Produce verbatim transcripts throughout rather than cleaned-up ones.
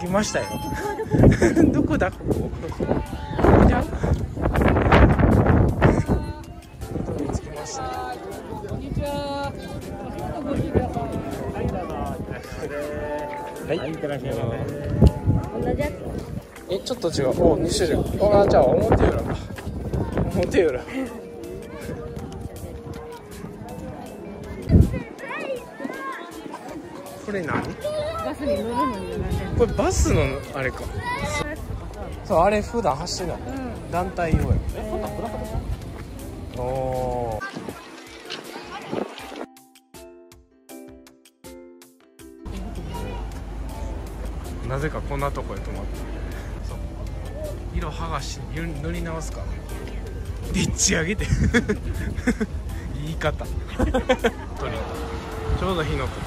着きましたよ。どこだここ。じゃあ着きました。 こんにちは。 はい、いってらっしゃい。 同じやつ。 え、ちょっと違う。お、に種類。あ、じゃあ表裏か。表裏。これ何？ バスに乗るのに乗らせる。 これバスのあれか。そう、あれ普段走ってない。 うん。 団体用や。 えおお。なぜかこんなとこへ止まってる。そう。色剥がし塗り直すから。でっち上げて。言い方。取り。ちょうど火の粉。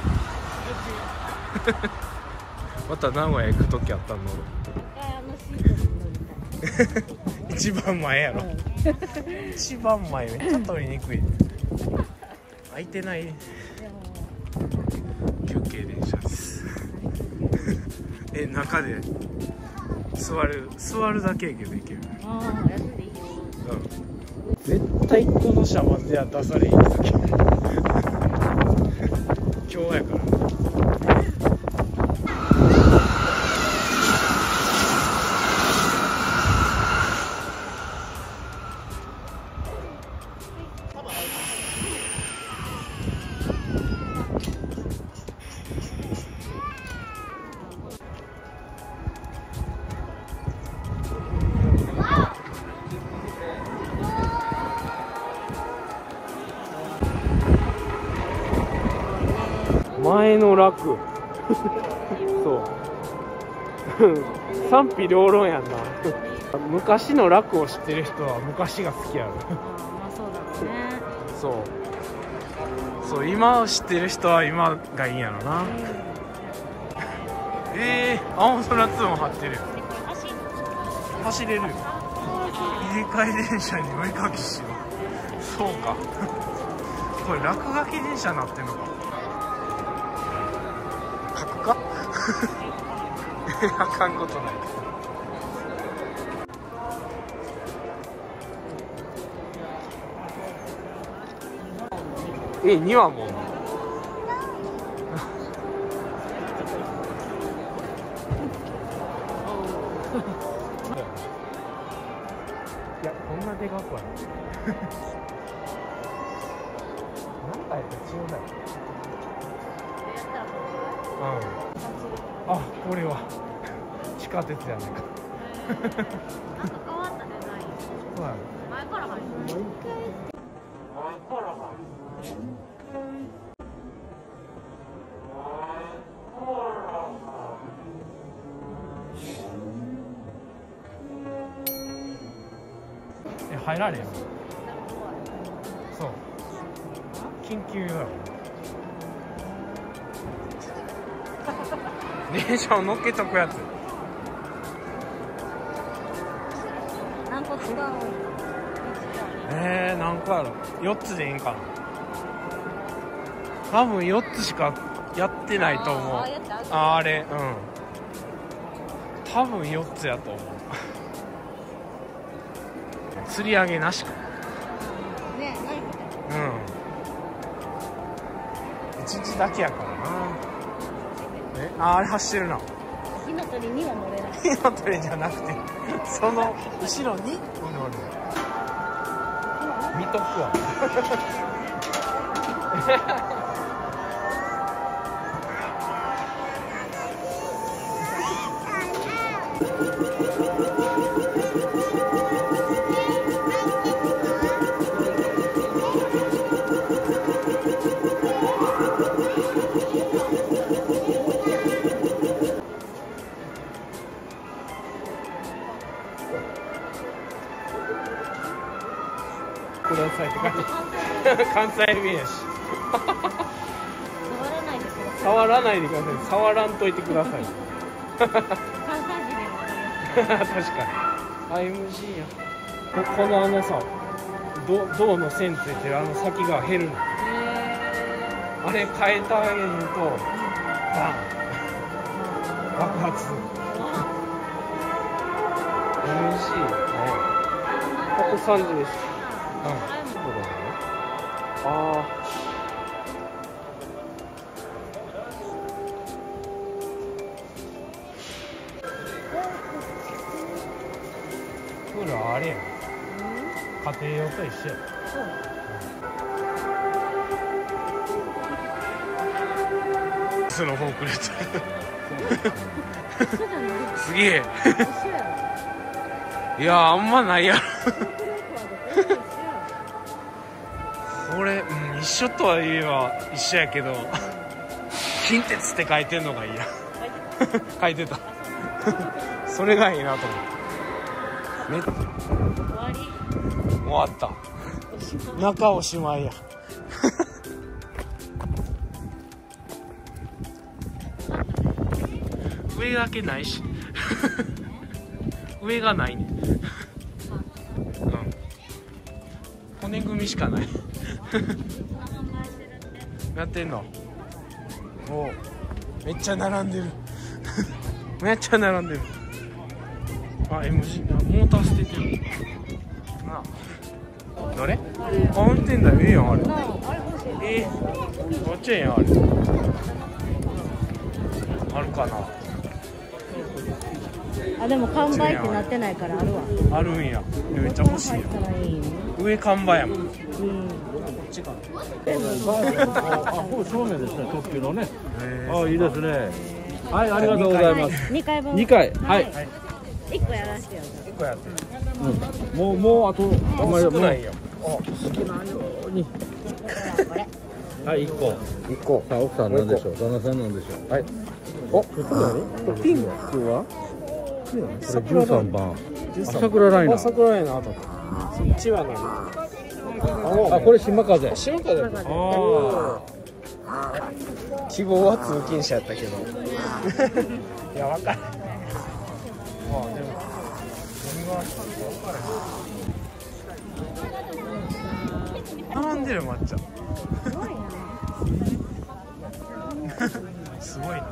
また名古屋行く時あったの。 あのシートに乗りたい。 一番前やろ。一番前めっちゃ取りにくい。空いてない休憩電車です。え、中で座る座るだけやけどいける。 ああ、安いでいいよ。 うん。絶対この車までは出されへん時。今日やから。前の楽。そう賛否両論やんな。昔の楽を知ってる人は昔が好きやろ。 ああ、まあそうだろうね。 そうそう今を知ってる人は今がいいんやろな。えー、青空ツーも張ってるよ。走れるよ。入れ替え電車にお絵かきしよう。そうか。これ落書き電車になってんのか。書くか。あかんことない。え、にはもう。いや、こんなでかくはない。なんかやったら違うだよ。うん。あ、これは地下鉄やねんか。 なんか変わったデザイン。 そうやね。 前から入ってる。 前から入ってる。え、入られんの？そう。緊急用やろ。電車を乗っけとくやつ。 何個使うの？ えー、何個やろ。よっつでいいんかな。多分よっつしかやってないと思う。 あー、やってあげる。 あ、あれ、うん。多分よっつやと思う。釣り上げなしか。 ね、何これ。 うん。一日だけやからな。え、あ、あれ走ってるな。 火の鳥には乗れない。 火の鳥じゃなくて、その後ろに乗る。見とくわ。くださいって書いて。関西弁やし。 触らないでください。 触らないでください。触らんといてください。 関西人でも確かに。アイエムジー や。ここのあのさ、銅銅の線ついてるあの先が減るの。あれ変えてあげると、バン。 爆発 エムジー あとさんじです。うん、そうだね。ああプールはあれやん、家庭用と一緒や。そのフォークレットすげえいやあんまないやろこれ、うん、一緒とは言えば一緒やけど近鉄って書いてんのがいいや書いてたそれがいいなと思って。めっ終わり。 終わった中おしまいや上だけないし上がないねうん骨組みしかないやってんのおめっちゃ並んでるめっちゃ並んでる。あ エムジー モーター捨ててるなあ。どれあ運転台ええやんあれ。えー、こっちやんあれあるかなあ、でも完売ってなってないからあるわ。 あるんや。めっちゃ欲しいやん。上看板やもん。うん。こっちかな。 あ、これ正面ですね、特急のね。あ、いいですね。はい、ありがとうございます。 二回分。 二回、はい。 一個やらしてよ。 一個やって。 うん。もう、もう、あと、あんまり、 少ないよ。 好きなように。 これ。 はい、一個。 一個。 さあ、奥さんなんでしょう。旦那さんなんでしょう。はい。 お、これピンクは？ これじゅうさんばん。桜ライナー。 桜ライナーあった。そっちは何？ あ、これ島風。 島風。ああ。希望は通勤者やったけど。いや、わかる。まあ、でも。何があったのか分からへん。並んでる抹茶。すごいな。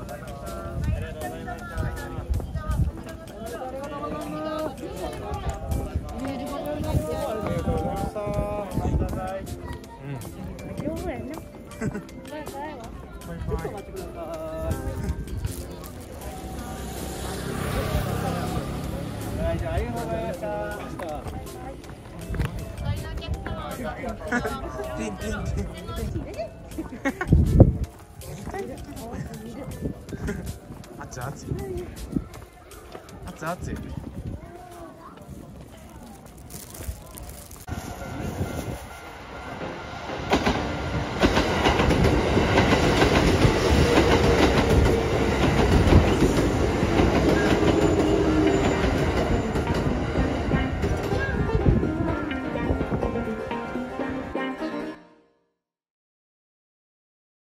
熱い熱い熱い熱い。